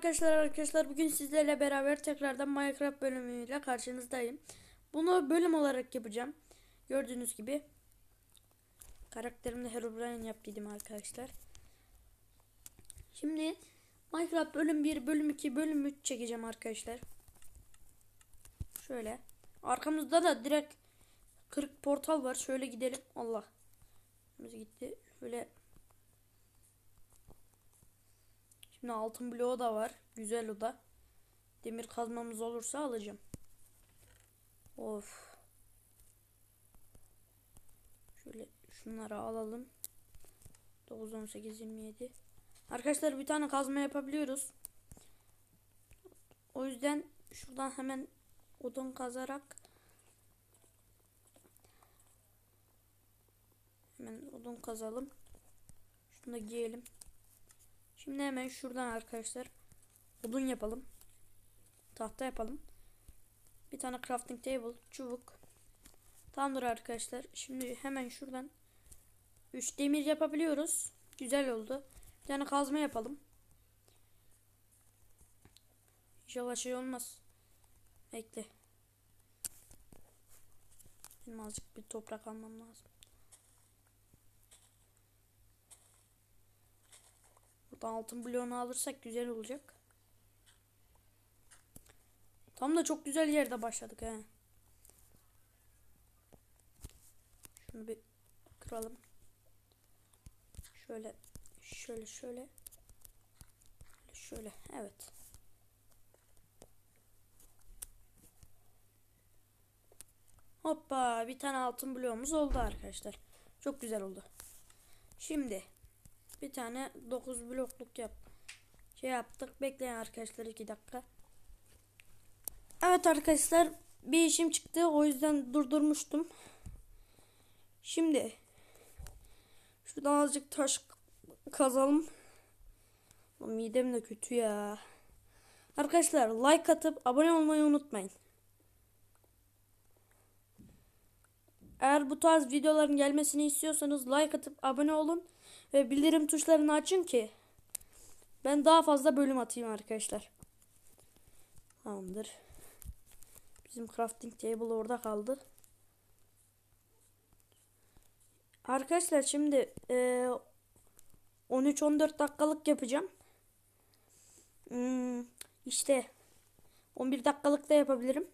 Arkadaşlar bugün sizlerle beraber tekrardan Minecraft bölümüyle karşınızdayım. Bunu bölüm olarak yapacağım. Gördüğünüz gibi karakterimde Herobrine yaptıydım arkadaşlar. Şimdi Minecraft bölüm 1, bölüm 2, bölüm 3 çekeceğim arkadaşlar. Şöyle. Arkamızda da direkt 40 portal var. Şöyle gidelim. Allah. Biz gitti. Şöyle. Şimdi altın bloğu da var. Güzel o da. Demir kazmamız olursa alacağım. Of. Şöyle şunları alalım. 9, 18, 27. Arkadaşlar bir tane kazma yapabiliyoruz. O yüzden şuradan hemen odun kazarak hemen odun kazalım. Şunu da giyelim. Şimdi hemen şuradan arkadaşlar odun yapalım. Tahta yapalım. Bir tane crafting table, çubuk. Tamamdır arkadaşlar. Şimdi hemen şuradan 3 demir yapabiliyoruz. Güzel oldu. Bir tane kazma yapalım. İnşallah şey olmaz. Bekle. Benim azıcık bir toprak almam lazım. Buradan altın bloğunu alırsak güzel olacak. Tam da çok güzel yerde başladık he. Şunu bir kıralım. Şöyle. Evet. Hoppa, bir tane altın bloğumuz oldu arkadaşlar. Çok güzel oldu. Şimdi bir tane 9 blokluk yaptık. Bekleyin arkadaşlar 2 dakika. Evet arkadaşlar, bir işim çıktı, o yüzden durdurmuştum. Şimdi şuradan azıcık taş kazalım. Midem de kötü ya. Arkadaşlar like atıp abone olmayı unutmayın. Eğer bu tarz videoların gelmesini istiyorsanız like atıp abone olun ve bildirim tuşlarını açın ki ben daha fazla bölüm atayım arkadaşlar. Tamamdır. Bizim crafting table orada kaldı. Arkadaşlar şimdi 13-14 dakikalık yapacağım. İşte 11 dakikalık da yapabilirim.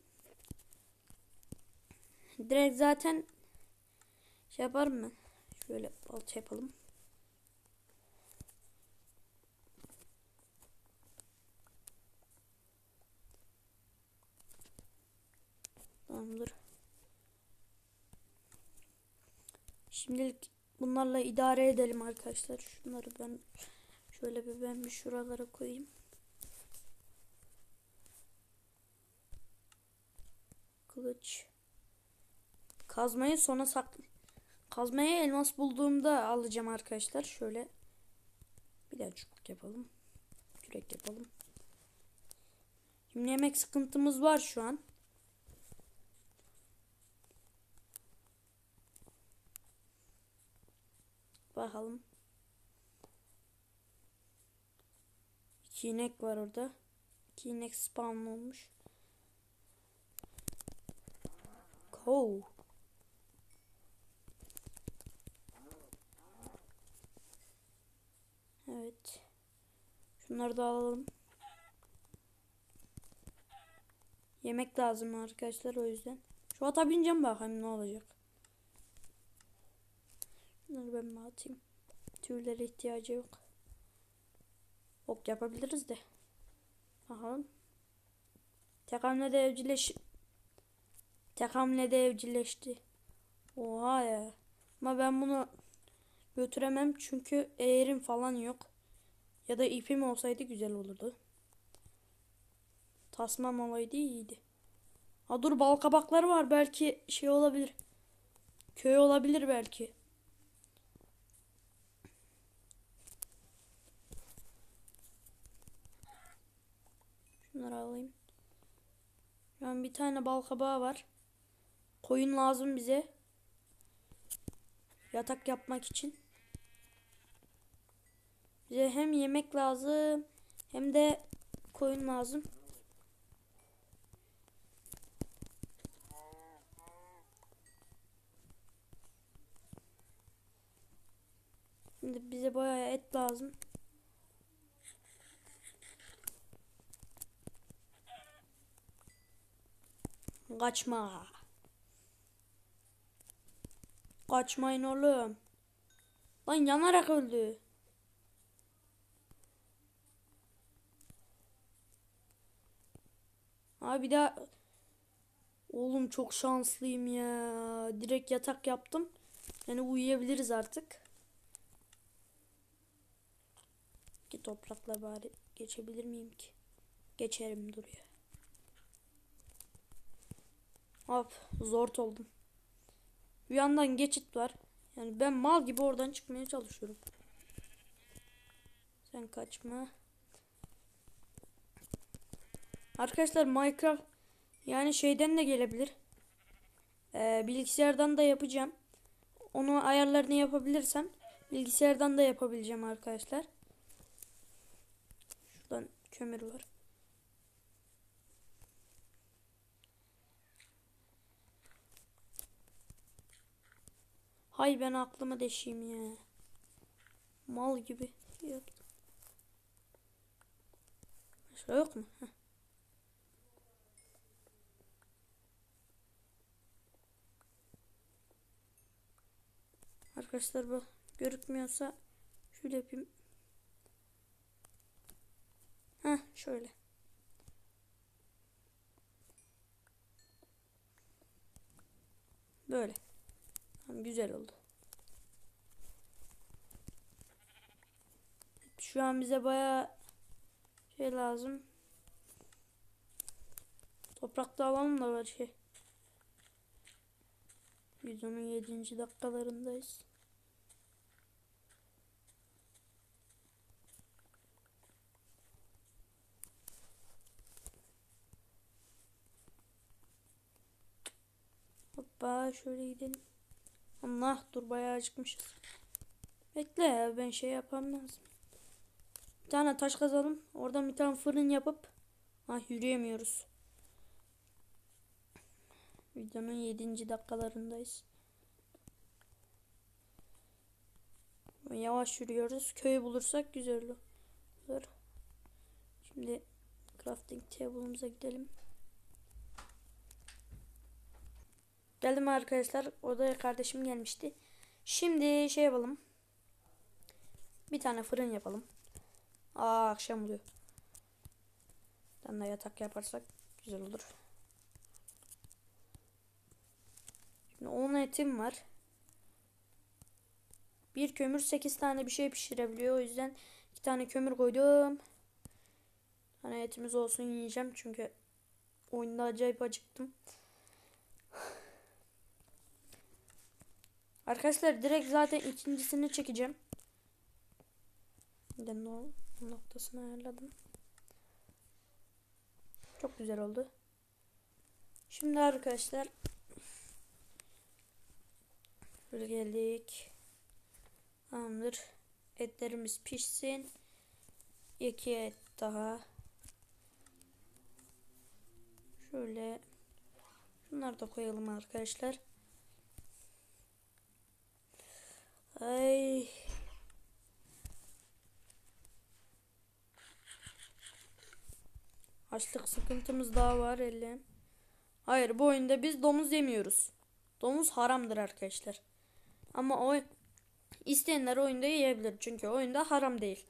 Direkt zaten şey yaparım mı? Şöyle balta yapalım. Tamamdır. Şimdilik bunlarla idare edelim arkadaşlar. Şunları ben şöyle bir şuralara koyayım. Kılıç. Kazmayı sona Kazmayı elmas bulduğumda alacağım arkadaşlar. Şöyle bir de çubuk yapalım. Kürek yapalım. Şimdi yemek sıkıntımız var şu an. Bakalım. 2 inek var orada. 2 inek spawn olmuş. Cow. Evet. Şunları da alalım. Yemek lazım arkadaşlar, o yüzden. Şu ata bineceğim, bakayım ne olacak. Bunları ben mi atayım? Tüylere ihtiyacı yok. Ok yapabiliriz de. Bakalım. Tek hamlede evcilleşti. Oha ya. Ama ben bunu götüremem çünkü eğerim falan yok. Ya da ipim olsaydı güzel olurdu. Tasmam olaydı iyiydi. Ha dur, bal kabakları var, belki şey olabilir. Köy olabilir belki. Şunları alayım. Şu an bir tane bal kabağı var. Koyun lazım bize. Yatak yapmak için. Bize hem yemek lazım hem de koyun lazım. Şimdi bize bayağı et lazım. Kaçma. Kaçmayın oğlum. Lan yanarak öldü. Abi bir daha. Oğlum çok şanslıyım ya. Direkt yatak yaptım. Yani uyuyabiliriz artık. Ki toprakla bari geçebilir miyim ki? Geçerim duruyor. Hop zor oldum. Bir yandan geçit var. Yani ben mal gibi oradan çıkmaya çalışıyorum. Sen kaçma. Arkadaşlar Minecraft yani şeyden de gelebilir. Bilgisayardan da yapacağım. Onu ayarlarını yapabilirsem bilgisayardan da yapabileceğim arkadaşlar. Şuradan kömür var. Hay ben aklımı deşeyim ya. Mal gibi yaptım. Başka yok mu? Heh. Arkadaşlar bu görükmüyorsa şöyle yapayım. Heh şöyle. Böyle. Tamam, güzel oldu. Şu an bize bayağı şey lazım. Toprakta alalım da var şey. Videonun 7. dakikalarındayız. Hoppa şöyle gidelim. Allah dur bayağı acıkmışız. Bekle ya ben şey yapmam lazım. Bir tane taş kazalım. Oradan bir tane fırın yapıp. Yürüyemiyoruz. Videonun 7. dakikalarındayız. Yavaş yürüyoruz. Köyü bulursak güzel olur. Şimdi crafting table'ımıza gidelim. Geldim arkadaşlar. Odaya kardeşim gelmişti. Şimdi şey yapalım. Bir tane fırın yapalım. Akşam oluyor. Bir tane yatak yaparsak güzel olur. Şimdi 10 etim var. Bir kömür 8 tane bir şey pişirebiliyor. O yüzden 2 tane kömür koydum. Hani etimiz olsun yiyeceğim çünkü oyunda acayip acıktım. Arkadaşlar direkt zaten ikincisini çekeceğim. Ben o noktasını ayarladım. Çok güzel oldu. Şimdi arkadaşlar böyle geldik. Tamamdır. Etlerimiz pişsin. 2 et daha. Şöyle şunları da koyalım arkadaşlar. Ay. Açlık sıkıntımız daha var ellen. Hayır bu oyunda biz domuz yemiyoruz. Domuz haramdır arkadaşlar. Ama o isteyenler oyunda yiyebilir. Çünkü oyunda haram değil.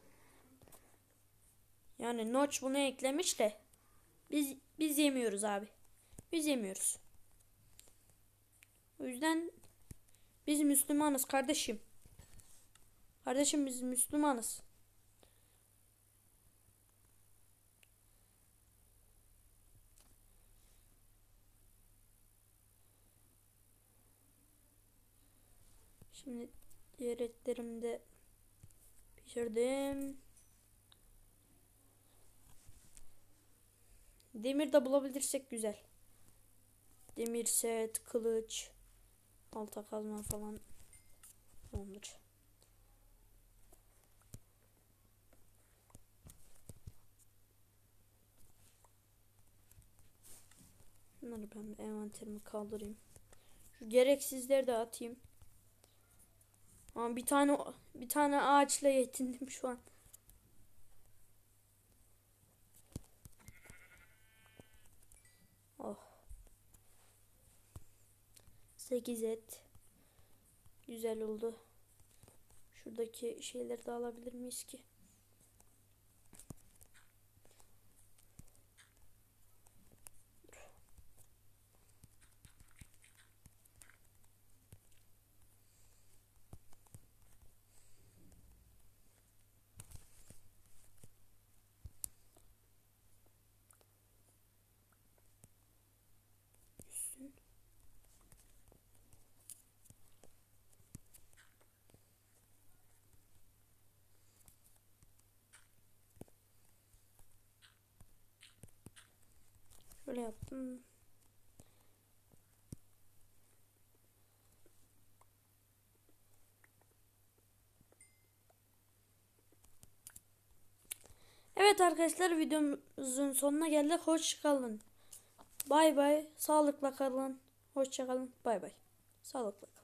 Yani Notch bunu eklemiş de biz yemiyoruz abi. Biz yemiyoruz. O yüzden biz Müslümanız kardeşim. Kardeşim biz Müslümanız. Şimdi diğer etlerimi de pişirdim. Demir de bulabilirsek güzel. Demir set, kılıç, balta kazma falan tamamdır. Şunları ben envanterimi kaldırayım. Şu gereksizleri de atayım. Ama bir tane ağaçla yetindim şu an. Oh. 8 et. Güzel oldu. Şuradaki şeyleri de alabilir miyiz ki? Üstün. Şöyle yaptım. Evet arkadaşlar, videomuzun sonuna geldik. Hoşça kalın. Bay bay. Sağlıkla kalın. Hoşça kalın. Bay bay. Sağlıkla kalın.